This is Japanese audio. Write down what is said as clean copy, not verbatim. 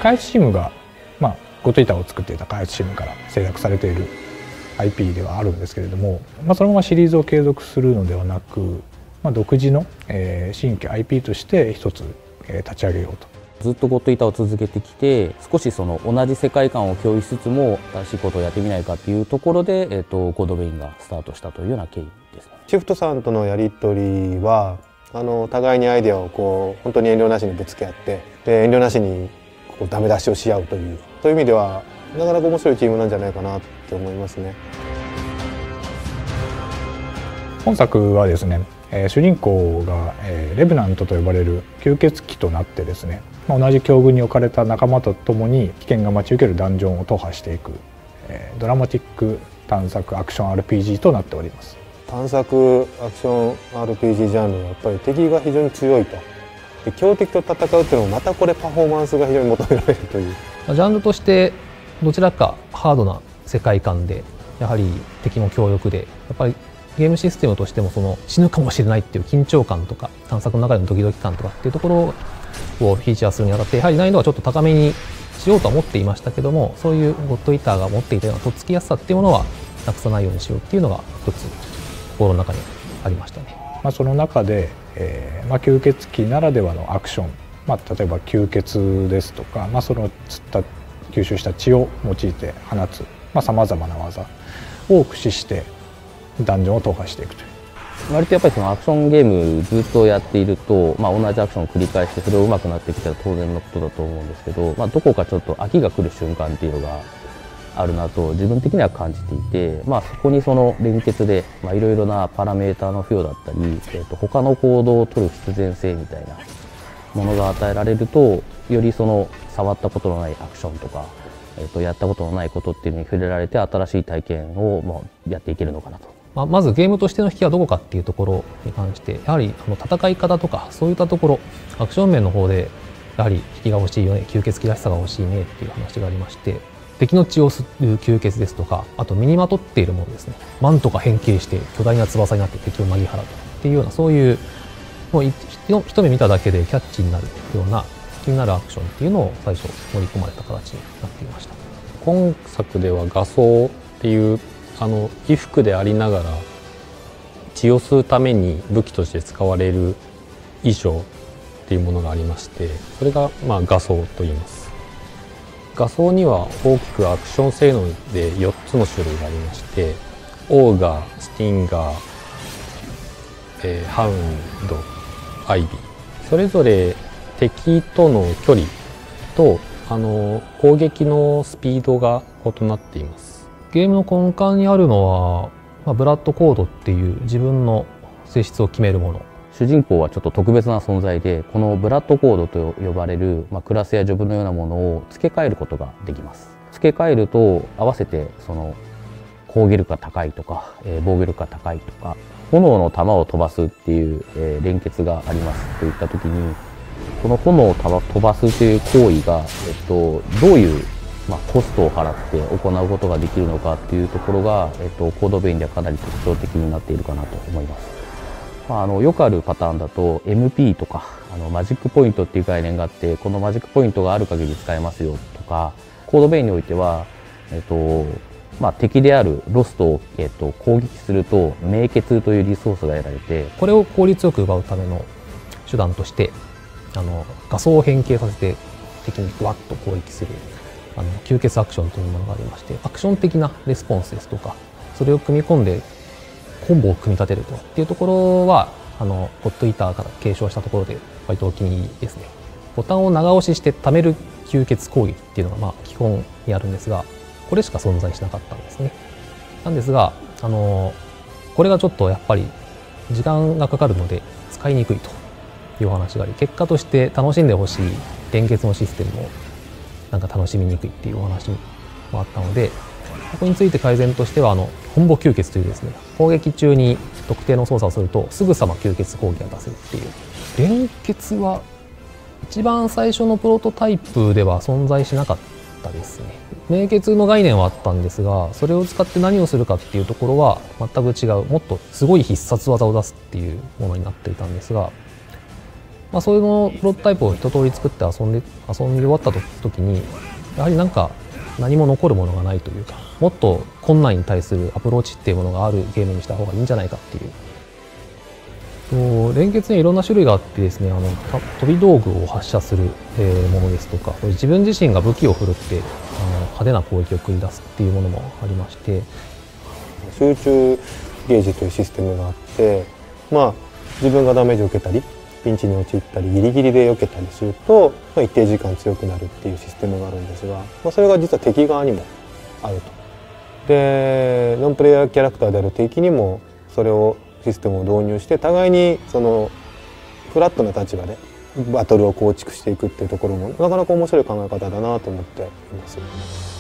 開発チームが、ゴッドイーターを作っていた開発チームから制作されている IP ではあるんですけれども、そのままシリーズを継続するのではなく、独自の新規 IP として一つ立ち上げようと。 ずっとゴッドイーターを続けてきて、少しその同じ世界観を共有しつつも新しいことをやってみないかっていうところで、コードベインがスタートしたというような経緯ですね。 シフトさんとのやり取りは互いにアイデアを本当に遠慮なしにぶつけ合って、で遠慮なしにダメ出しをし合うという、そういう意味ではなかなか面白いチームなんじゃないかなって思いますね。 本作はですね、主人公がレブナントと呼ばれる吸血鬼となってですね、同じ境遇に置かれた仲間と共に危険が待ち受けるダンジョンを踏破していくドラマティック探索アクション RPG となっております。 探索アクション RPG ジャンルはやっぱり敵が非常に強いと。で強敵と戦うっていうのもまたこれパフォーマンスが非常に求められるという。 ジャンルとしてどちらかハードな世界観で、やはり敵も強力で、やっぱりゲームシステムとしてもその死ぬかもしれないっていう緊張感とか探索の中でのドキドキ感とかっていうところをフィーチャーするにあたって、やはり難易度はちょっと高めにしようとは思っていましたけども、そういうゴッドイーターが持っていたようなとっつきやすさっていうものはなくさないようにしようっていうのが一つ心の中にありましたね。 その中で、吸血鬼ならではのアクション、例えば吸血ですとか、その吸収した血を用いて放つさまざまな技を駆使してダンジョンを踏破していくという。 割とやっぱりそのアクションゲームずっとやっていると、同じアクションを繰り返してそれを上手くなってきたら当然のことだと思うんですけど、どこかちょっと飽きが来る瞬間っていうのがあるなと自分的には感じていて、そこにその連結でいろいろなパラメーターの付与だったり、他の行動を取る必然性みたいなものが与えられると、よりその触ったことのないアクションとか、やったことのないことっていうのに触れられて新しい体験をやっていけるのかなと。 まずゲームとしての引きはどこかっていうところに関して、やはり戦い方とかそういったところ、アクション面の方でやはり引きが欲しいよね、吸血鬼らしさが欲しいねっていう話がありまして、敵の血を吸う吸血ですとか、あと身にまとっているものですね、マントが変形して巨大な翼になって敵をなぎ払うっていうような、そういうもう一目見ただけでキャッチになるような気になるアクションっていうのを最初盛り込まれた形になっていました。 今作では画装っていう衣服でありながら血を吸うために武器として使われる衣装っていうものがありまして、それが画装と言います。画装には大きくアクション性能で4つの種類がありまして、オーガー、スティンガー、ハウンド、アイビー、それぞれ敵との距離と攻撃のスピードが異なっています。 ゲームの根幹にあるのは、ブラッドコードっていう自分の性質を決めるもの。 主人公はちょっと特別な存在で、このブラッドコードと呼ばれる、クラスやジョブのようなものを付け替えることができます。付け替えると合わせてその攻撃力が高いとか、防御力が高いとか、炎の弾を飛ばすっていう、連結がありますといった時に、この炎を飛ばすという行為が、どういうコストを払って行うことができるのかっていうところが、コードベインではかなり特徴的になっているかなと思います。よくあるパターンだと MP とかマジックポイントっていう概念があって、このマジックポイントがある限り使えますよとか、コードベインにおいては、敵であるロストを、攻撃すると明血というリソースが得られて、 これを効率よく奪うための手段として画素を変形させて敵にグワッと攻撃する吸血アクションというものがありまして、アクション的なレスポンスですとか、それを組み込んでコンボを組み立てるとっていうところはゴッドイーターから継承したところで割とお気に入りですね。ボタンを長押しして貯める吸血攻撃っていうのが基本にあるんですが、これしか存在しなかったんですね。なんですがこれがちょっとやっぱり時間がかかるので使いにくいというお話があり、結果として楽しんでほしい連結のシステムを楽しみにくいっていうお話もあったので、ここについて改善としてはコンボ吸血というですね、攻撃中に特定の操作をするとすぐさま吸血攻撃が出せるっていう。連結は一番最初のプロトタイプでは存在しなかったですね。明血の概念はあったんですが、それを使って何をするかっていうところは全く違う、もっとすごい必殺技を出すっていうものになっていたんですが、 そういうのプロトタイプを一通り作って遊んで終わった時にやはりなんか何も残るものがないというか、もっと困難に対するアプローチっていうものがあるゲームにした方がいいんじゃないかっていう。連結にいろんな種類があってですね、飛び道具を発射するものですとか、自分自身が武器を振るって派手な攻撃を繰り出すっていうものもありまして、 集中ゲージというシステムがあって、自分がダメージを受けたりピンチに陥ったりギリギリで避けたりすると、一定時間強くなるっていうシステムがあるんですが、それが実は敵側にもあると。でノンプレイヤーキャラクターである敵にもそれをシステムを導入して、互いにそのフラットな立場でバトルを構築していくっていうところもなかなか面白い考え方だなと思っています。